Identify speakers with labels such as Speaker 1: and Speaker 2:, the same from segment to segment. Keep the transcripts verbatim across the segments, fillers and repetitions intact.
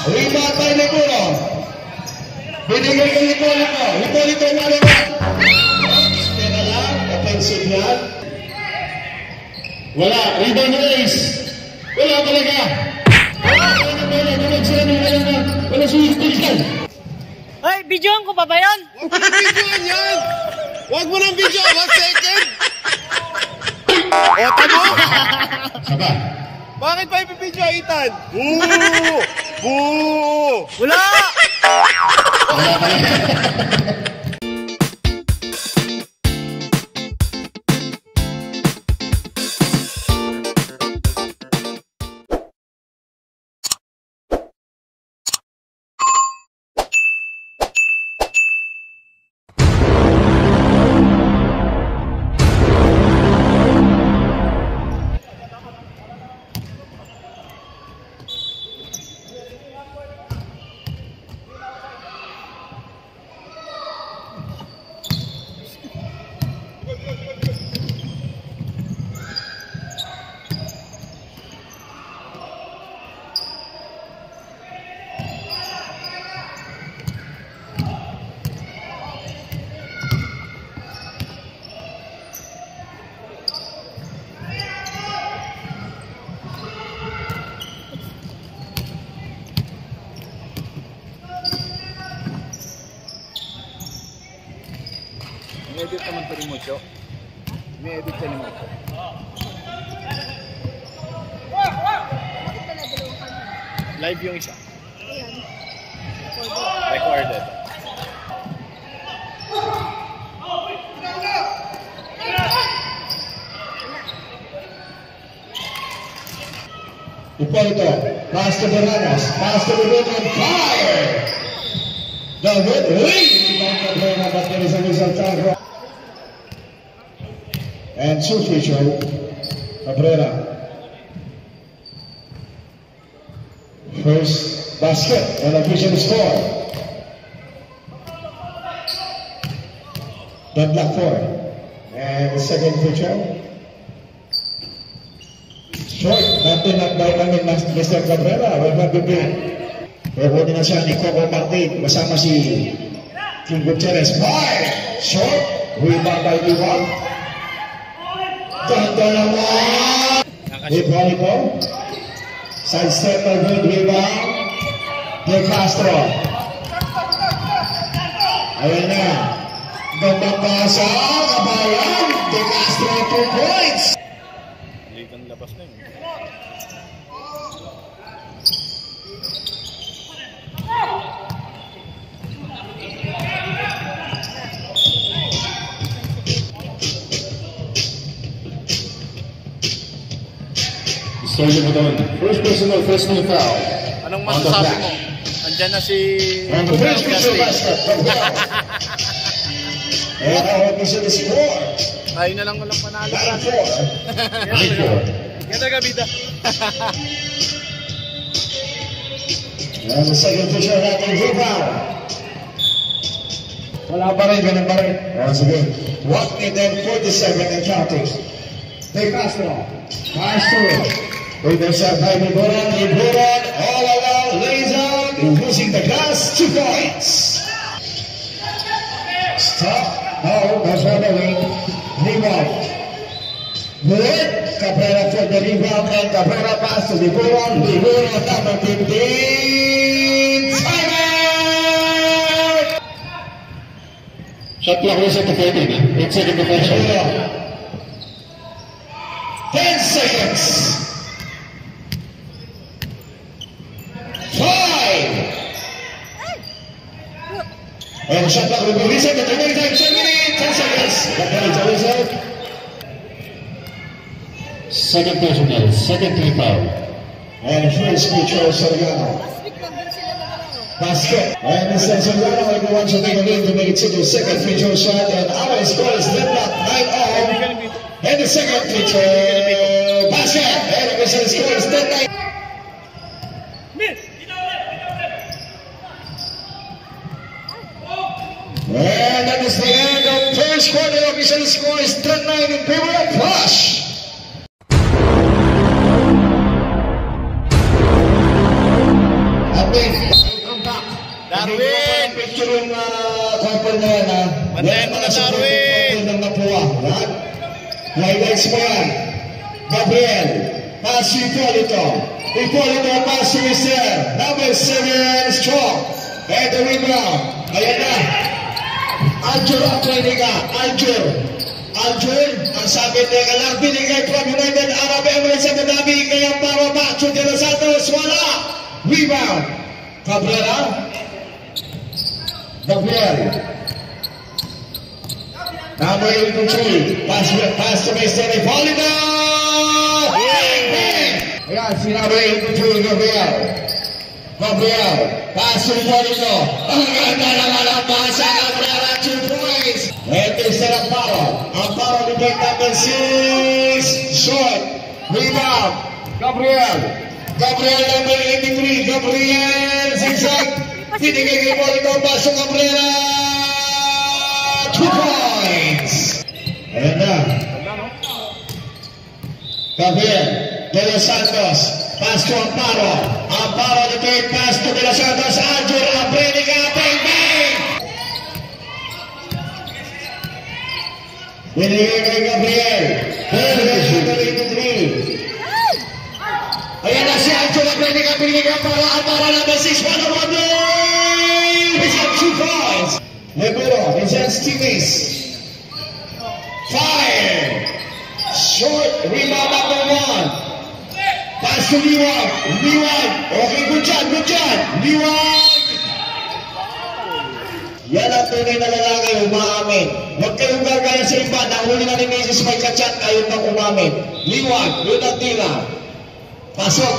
Speaker 1: Rebound by Neguro. Binigay kay Hipolito. Hipolito Malaga. Teka lang, offensive yan. Wala, rebound na Ace. Wala talaga. Wala, wala, wala, wala, sila na, wala na. Wala sumistig yan.
Speaker 2: Ay, videoan ko pa ba yan?
Speaker 3: Huwag mo nang videoan yan! Huwag mo nang videoan! One second! O, tamo!
Speaker 1: Saba.
Speaker 3: Bakit pa ipipidyo, Ethan? Boo! Boo!
Speaker 2: Wala!
Speaker 1: Wala talaga.
Speaker 3: May-edit naman ito rin mo, Cho. May-edit ka naman ito. Live yung isa. Recorded.
Speaker 1: Hipolito, pass to Bananas, pass to the good on fire! The good lead! But there is a result of and Suficho Cabrera. First basket and official score. Deadlock four. And the second feature. Short. Natin nag-bite namin Mister Cabrera. Well, mag-bibig. Pero na siya ni Coco Martin. Masama si King Gutierrez. Fire! Short. Rebound by Iwan. Ganda naman! Hipolito. Side step by good rebound. De Castro. Ayan na. Ganda pasa. Kabayan. De Castro two points.
Speaker 3: Ligang labas na yun.
Speaker 1: First personal, first new foul.
Speaker 3: Anong masasabi mo? Andyan na si...
Speaker 1: And the first picture basket from Hell. And our official score.
Speaker 3: Tayo na lang walang panalo.
Speaker 1: nine four. nine four.
Speaker 3: Ganda ka, Bida.
Speaker 1: And the second picture natin, rebound. Wala pa rin, ganun pa rin. Once again, one minute forty-seven and counting. De Castro. Castro. With the shot by Liburan, Liburan, all around, lays out, using the glass, two points. Stop, no, that's not the wing. Rebound. Good, Cabrera for the rebound, and Cabrera pass to Liburan, Liburan, number fifteen, timeout! Shot clock was at the fourteen, eight seconds to finish. ten seconds. Five. And shot clock will be reset at the remaining time, ten minutes, ten seconds. Second personal, second three foul. And first feature Soriano. Basket. And Mister Soriano, everyone should take a lead to make it to the second feature shot. And our score is deadlock nine all. And the second feature basket. And the score is deadlock. And that is the end of first quarter. Official score is ten nine in favor of Flush. I mean,
Speaker 3: Darwin!
Speaker 1: Picture yung uh, couple na yan, ha?
Speaker 3: Bantayan mo na, Darwin!
Speaker 1: Ng Mapua, yan. Highlights mo yan. Gabriel, pass to Hipólito. Hipólito, pass to Mister Number seven, Strong. And the rebound. Ayan na. Aljur ang traininga. Aljur. Aljur, ang sabi niya ka lang, binigay from United Arab Emirates at Dhabi, kaya para Macho de los Santos, wala. Rebound. Cabrera. Gabriel. Number eighty-three. Pass, pass to Mister Hipólito. Bang, bang. Ayan, si number eighty-three, Gabriel. Gabriel. Pass to Hipólito. Ang ganda naman ang pasa, Gabriel, at two points. And Mister Amparo. Amparo to take number six. Short. Rebound. Gabriel. Gabriel number eighty-three. Gabriel. Zigzag. Pinigay kay Hipólito. Pasok Gabriela. Two points. Ayan na. Gabriel de los Santos. Pass to Amparo. Amparo to take pass to de los Santos. Aljur Abreniga. Bang, bang. Binigay kay Gabriel. Gabriel eighty-three. Ayan na si Aljur Abreniga. Binigay kay Amparo. Amparo number six. One on one. He's got two points. Leburo, his hands teammates. Fire. Short rebound number one. Pass to Liwag. Liwag. Okay, good job, good job. Liwag. Yan ang tunay na lalaki, umaamin. Huwag kayong gagaya sa iba. Nahuli na ni Mrs. May kachat, ayaw na umamin. Liwag, yun ang tila. Pasok.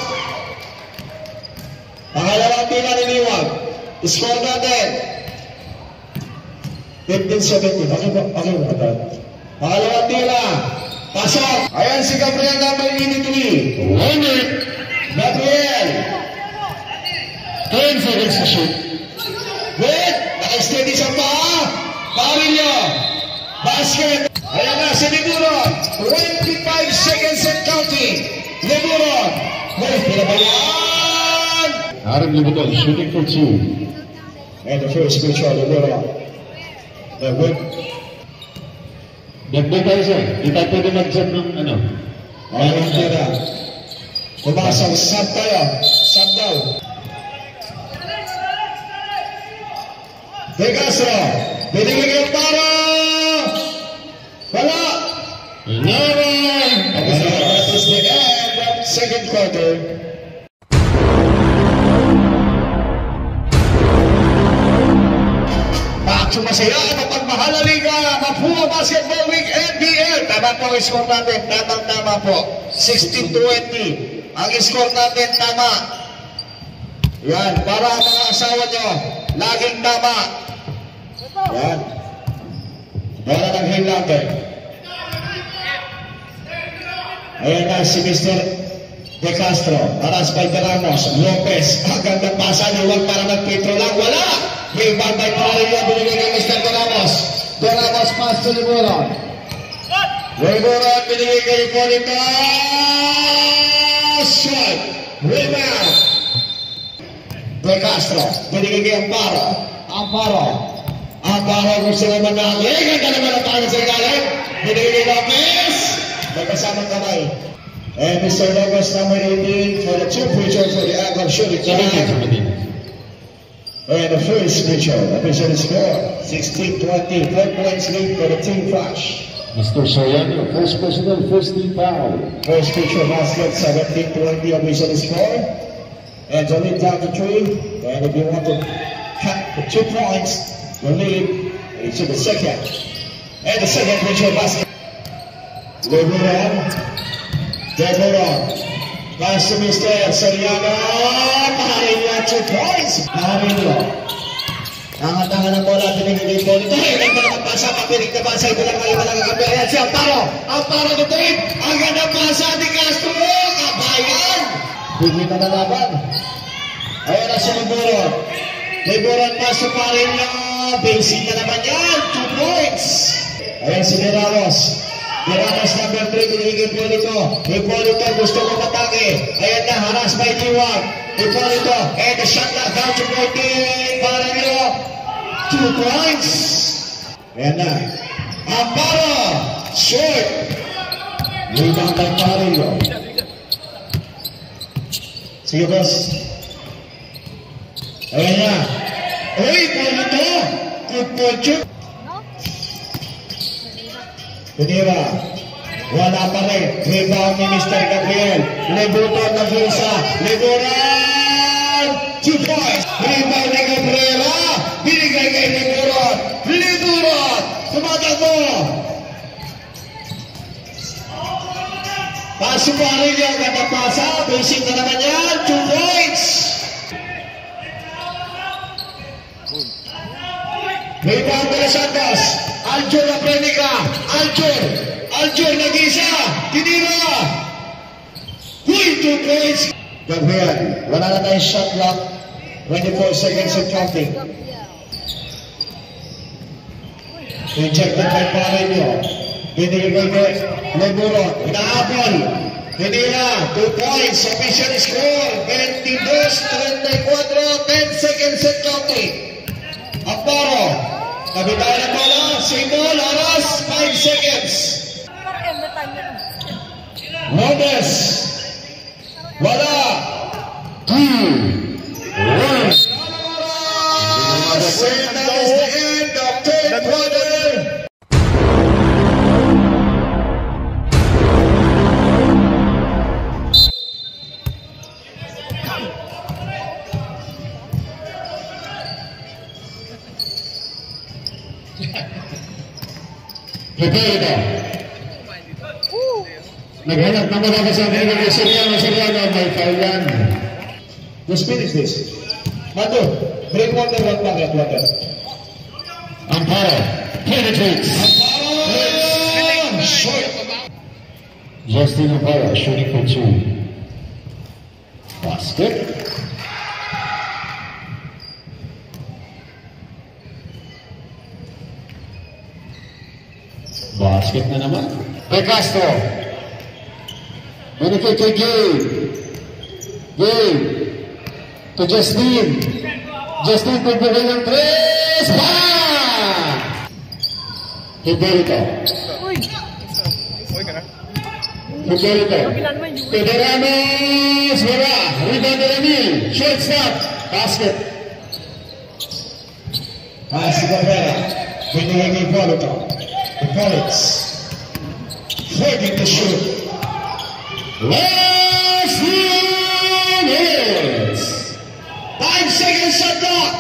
Speaker 1: Pangalawang tila ni Liwag. Score natin. fifteen seventeen. Okay ba? Okay ba? Pangalawang tila. Pasok. Ayan si Gabriel number eighty-three. Winner. Gabriel. ten seconds to shoot. Good. Naka-steady sa paa. Parillo. Basket. Ayan na si Leburo. twenty-five seconds and counting. Leburo. Good. Pinabayan.
Speaker 4: Aaron Leburo shooting for two.
Speaker 1: And the first pitch of Leburo. Uh, good.
Speaker 4: Dagdag tayo siya. Di tayo pwede mag-jump ng ano.
Speaker 1: Ayun tira. Pumasang sub tayo. Sub daw. De Castro. Binigay kayo para. Wala.
Speaker 4: Naman!
Speaker 1: That is the end of second quarter. Masaya, mapagmahal na liga, Mapua Basketball Week N B L. Tama po ang score natin, tamang-tama po. sixteen twenty. Ang score natin, tama. Yan, para ang mga asawa nyo, laging tama. Yan. Para ng heel natin. Ayan na si Mister De Castro. Aras by De Ramos. Lopez. Ang gandang pasa, luwag para nag-petro lang. Wala! May bantay para rin yung binigay ng Mister De Ramos. De Ramos pass to Leburo. Leburo binigay kay Hipólito. Shot. Rebound. De Castro. Binigay kay Amparo. Amparo. Amparo gusto naman na. Eh, ganda naman ang tangan sa ilalim. Binigay kay Lopez. Magkasamang kamay. And Mister Lopez number eighteen for the two pitcher for the act of shooting tonight. And the first pitcher, the pitcher is score sixteen twenty, ten points lead for the team Flash.
Speaker 4: Mister Soriano, first personal, first team foul.
Speaker 1: First pitcher basket, seventeen twenty, the pitcher is score. And to lead down to three. And if you want to cut the two points, you lead into the second. And the second pitcher basket. Lebron. Lebron. Pass to Mister Soriano. Paharillo, two points. Paharillo. Tangan-tangan ang bola, binigay ko nito. Hiling mo naman pasa, papinig na pasa. Ito lang kayo talaga kapirin. Si Amparo. Amparo to trip. Ang ganda pasa ni Castro. Kabayan. Bigli na nalaban. Ayan na si Leburo. Leburo pass to Parillo. Basic na naman yan. Two points. Ayan si De Ramos. De Ramos number three, binigay Hipólito. Hipólito gusto ko matake. Ayan na, haras by Liwag. Hipólito, and the shot na down to fourteen. Para two points. Ayan na. Amparo, short. Rebound by Parillo. Sige, boss. Ayan na. Uy, ball ito. Good ball, Chuk. Pinira. Wala pa rin. Rebound ni Mister Gabriel. Lebutan na Visa. Lebutan! Two points. Rebound ni Gabriela. Binigay kay Lebutan. Lebutan! Tumatakbo. Pasok pa rin yung katapasa. Basic na naman yan. Two points. Rebound de los Santos. Aljur na Prenica. Aljur. Aljur nag-isa. Tinira. Uy, two points. Gabriel, wala na tayong shot clock. twenty-four seconds and counting. Rejected by Parillo. Binigay kay Leburon. Inaapol. Tinira. Two points. Official score. twenty-two thirty-four. ten seconds and counting. Amparo. Kabitaw na bola. Simol. Aras. five seconds. Robles. Wala.
Speaker 4: Two. One.
Speaker 1: And that is the end of third quarter.
Speaker 4: Prepare ito. Naghanap na mga kasama ng Soriano, Soriano, may foul yan.
Speaker 1: Just finish this. Mando, break water, one bucket, water.
Speaker 4: Amparo penetrates.
Speaker 1: Amparo! Short.
Speaker 4: Justin Amparo shooting for two. Basket. Basket na naman. De Castro. Benefit kay Gabe. Gabe. To Justin. Justin pagbigay ng tres. Bang! Hidalgo.
Speaker 2: Uy!
Speaker 4: Hidalgo. Federanos. Wala. Rebound na Ramil. Short stop. Basket.
Speaker 1: Ah, si Cabrera. Binigay kay Polito. The Polits. Holding the shoot.
Speaker 4: Last minutes.
Speaker 1: Five seconds shot clock.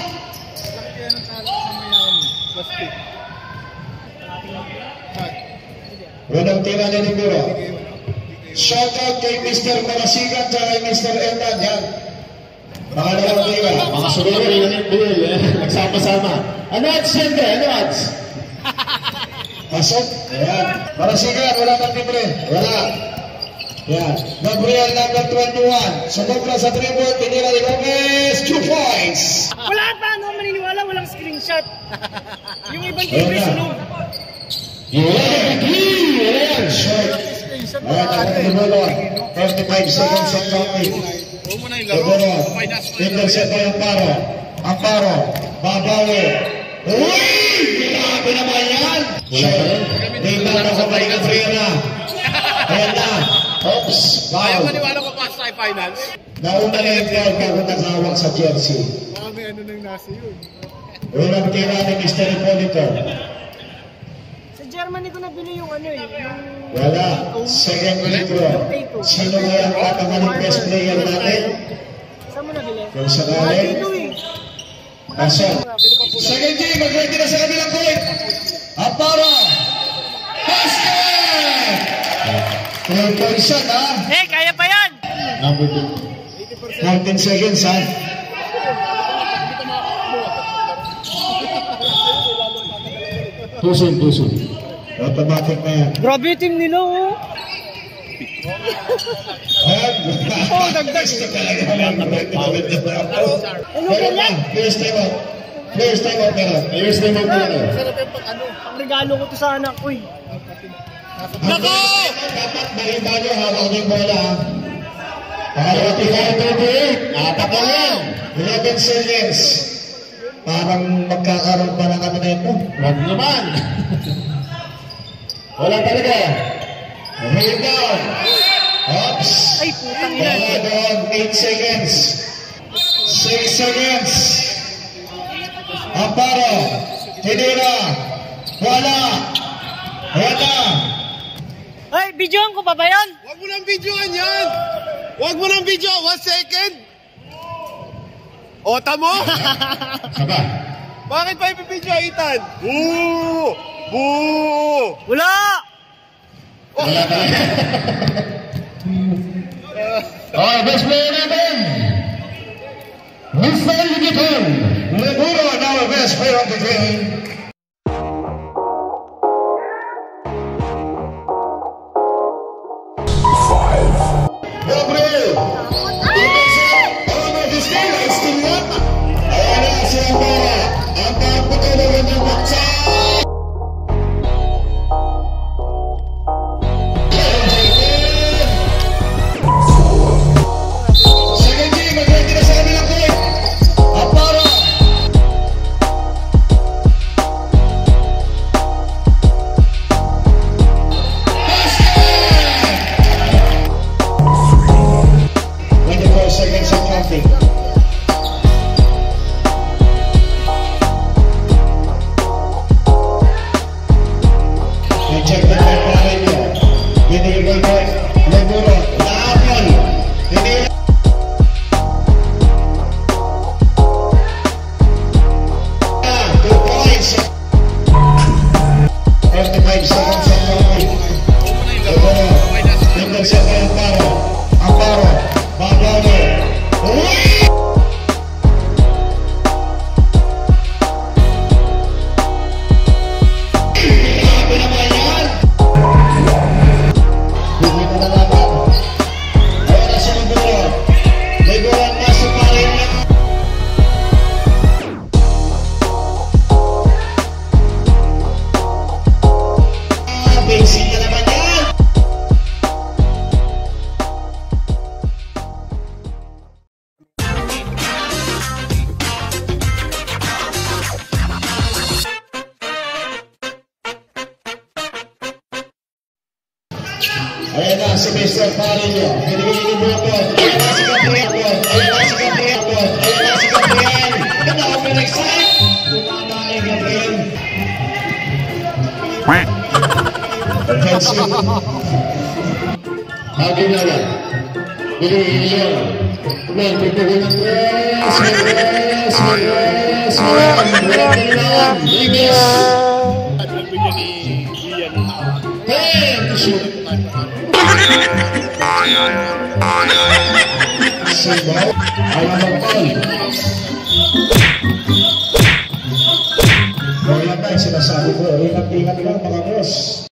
Speaker 1: Unang tira ni Libero. Shout out kay Mister Marasigan at kay Mister Hernan. Yan. Mga dalawang tira.
Speaker 4: Mga siguro yun yung bill, eh. Nagsama-sama. Ano odds yan ba? Ano odds?
Speaker 1: Pasok. Ayan. Marasigan, wala pang libre. Wala. Yan. Gabriel number twenty-one. Sumobra sa three-point. Tinira ni Gomez. Two points.
Speaker 2: Wala pa, ano maniniwala, walang screenshot. Yung ibang libre sunod.
Speaker 4: Yeah, three! Ayan.
Speaker 1: Short. Ayan, ako tinulong. thirty-five seconds and counting. Libero. Intercept by Amparo. Amparo. Babawi. Uy! Grabe naman yan! Short. Rebound ako by Gabriela. Ayan na. Oops.
Speaker 3: Ayaw
Speaker 1: Wow.
Speaker 3: maniwala ko pa sa finals.
Speaker 1: Nauna na yung crowd bago nakahawak sa jersey.
Speaker 3: Baka may ano nang nasa yun.
Speaker 1: Unang tira ni Mister Hipólito.
Speaker 2: Sa Germany ko nabili yung ano eh. Yung...
Speaker 1: Wala. Second libro. Sino kaya ang katamaling best player natin?
Speaker 2: Saan mo nabili?
Speaker 1: Kung sakali.
Speaker 2: Dito eh.
Speaker 1: Aso. Second game. Mag-ready na sa kabilang point. Amparo. Basket! Three point shot ha.
Speaker 2: Eh, kaya pa yan!
Speaker 4: Number two.
Speaker 1: fourteen seconds ha.
Speaker 4: Pusun, pusun.
Speaker 1: Automatic na yan.
Speaker 2: Grabe yung team nila oh.
Speaker 1: Ayan. Oh, dagdag. Gusto talaga naman.
Speaker 2: Ano ba yan?
Speaker 1: First time out. First time out na lang.
Speaker 4: Ayos na yung mga
Speaker 2: Ang regalo ko to sa anak ko eh.
Speaker 1: Nako! Dapat mariba nyo hawak yung bola ha.
Speaker 4: forty-five thirty-eight. Apat na yan.
Speaker 1: eleven seconds. Parang magkakaroon pa na kami na ito.
Speaker 4: Wag naman. Wala talaga.
Speaker 1: Rebound. Oops.
Speaker 2: Ay, putang ina.
Speaker 1: Ball doon, eight seconds. six seconds. Amparo. Hindi na. Wala. Wala.
Speaker 2: Ay, videoan ko pa ba yan?
Speaker 3: Wag mo nang videoan yan! Wag mo nang video! One second! O, tamo?
Speaker 4: Saba.
Speaker 3: Bakit pa ipipidyo, Ethan? Boo! Boo!
Speaker 2: Wala!
Speaker 4: Wala talaga. Okay, best player natin. Mister Ligiton.
Speaker 1: Leguro, now the best player of the game. Gabriel! Ang mag-stay, still not. Ayan na si Ampara. Ang pagpatuloy ng baksa. Second game, mag-ready na sa kanilang court. Ampara. twenty-four seconds and counting. Rejected by Pareño. Binigay ko Leguro. Laban. Binigay. Two points. thirty-five seconds and counting. Leguro. Tingnan siya kay Amparo. Amparo. Bagano. Uy! Grabe naman yan! Hindi mo nalaman. Ayan na siya Leguro. Leguro ang nasa parin na. Ah, basic na naman yan! Ayan na si Mister Pareño. Binigay ni Bukod. Ayan na si Gabriel. Ayan na si Gabriel. Ayan na si Gabriel. Ito ako pinag-side. Tumama ni Gabriel. Offensive.
Speaker 4: Hagi na lang. Binigay niyo. Man, pagpagod ng press. Press. Press. Press. Ligis. Hey, to shoot.
Speaker 1: Sibaw. Alam ang ball. Wala na yung sinasabi ko. Ingat-ingat lang mga boss.